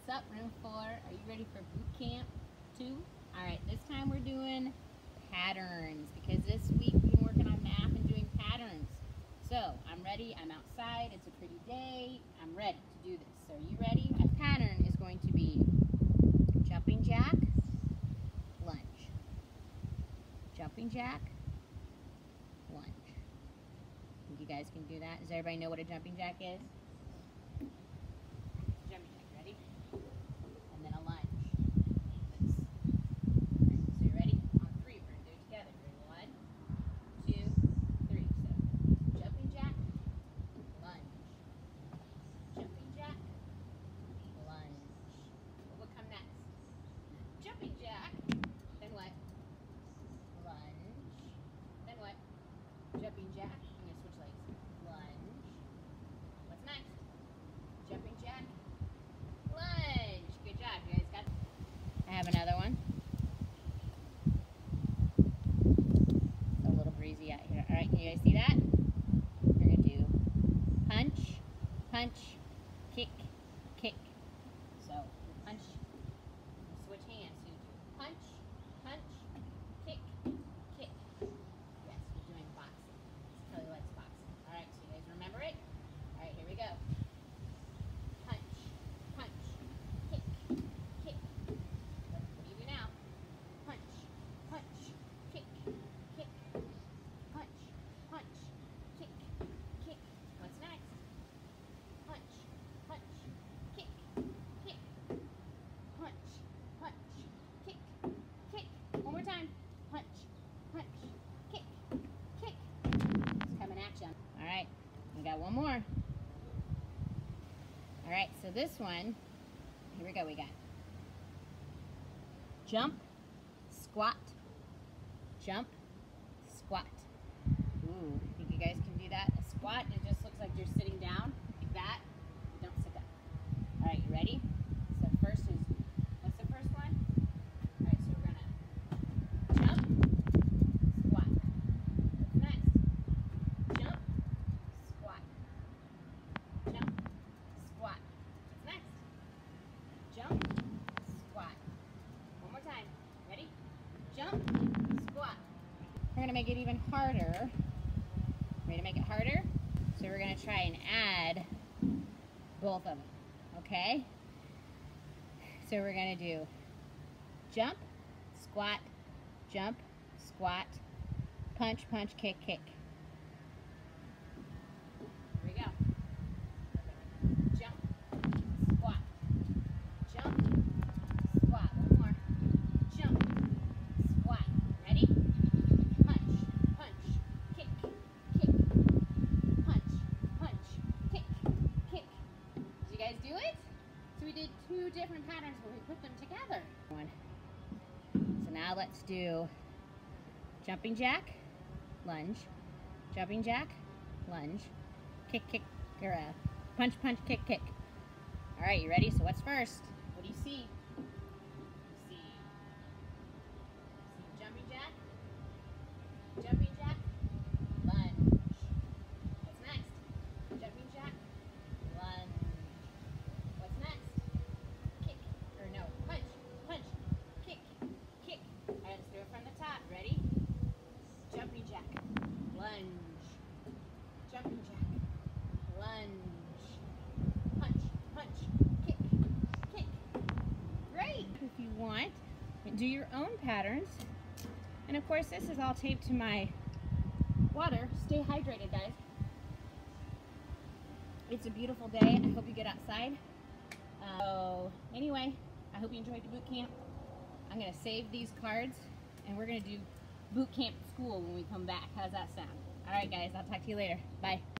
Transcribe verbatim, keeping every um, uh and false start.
What's up, room four? Are you ready for boot camp two? All right, this time we're doing patterns because this week we've been working on math and doing patterns. So I'm ready. I'm outside. It's a pretty day. I'm ready to do this. So are you ready? My pattern is going to be jumping jack, lunge. Jumping jack, lunge. Think you guys can do that? Does everybody know what a jumping jack is? Jumping jack, ready? And then a lunge. This. Right, so you ready? On three, we're gonna do it together. Ready? One, two, three. So jumping jack, lunge. Jumping jack, lunge. What will come next? Jumping jack. Then what? Lunge. Then what? Jumping jack. I'm gonna switch legs. Lunge. What's next? Jumping jack. Lunge. Good job. You guys got it? I have another one. It's a little breezy out here. Alright, can you guys see that? We're gonna do punch, punch, kick, kick. So punch. Switch hands. So you do punch, punch, kick, kick. Yes, we're doing boxing. Kelly likes boxing. Alright, so you guys remember it? Alright, here we go. Punch, punch, kick, kick. What do you do now? Punch, punch, kick, kick. Punch, punch, kick, kick. What's next? Punch, punch, kick, kick. Punch, punch, kick, kick. One more time. Punch, punch, kick, kick. It's coming at you. All right, we got one more. All right, so this one, here we go. We got jump, squat, jump, squat. Ooh, think you guys can do that? A squat, it just looks like you're sitting down like that. Don't sit down. All right, you ready? So first is, what's the first one? All right, so we're gonna jump, squat. What's next? Jump, squat. Jump, squat. What's next? Jump, squat. One more time. Ready? Jump, squat. We're gonna make it even harder. Ready to make it harder? So we're gonna try and add both of them, okay? So we're gonna do jump, squat, jump, squat, punch, punch, kick, kick. Here we go. Jump, squat, jump, squat. One more. Jump, squat. Ready? Punch, punch, kick, kick. Punch, punch, kick, kick. Did you guys do it? So we did two different patterns where we put them together. One. So now let's do jumping jack, lunge, jumping jack, lunge, kick, kick, or uh, punch, punch, kick, kick. All right, you ready? So what's first? What do you see? You see, see jumping jack, jumping jack, lunge. What's next? Jumping jack, lunge. What's next? Kick, or no, punch, punch, kick, kick. All right, let's do it from the top. Ready? Jumping jack, lunge. Jumping jack, lunge. Punch, punch, kick, kick. Great. If you want, do your own patterns. And of course, this is all taped to my water. Stay hydrated, guys. It's a beautiful day. I hope you get outside. Uh, so anyway, I hope you enjoyed the boot camp. I'm gonna save these cards and we're gonna do boot camp school when we come back. How's that sound? All right, guys, I'll talk to you later. Bye.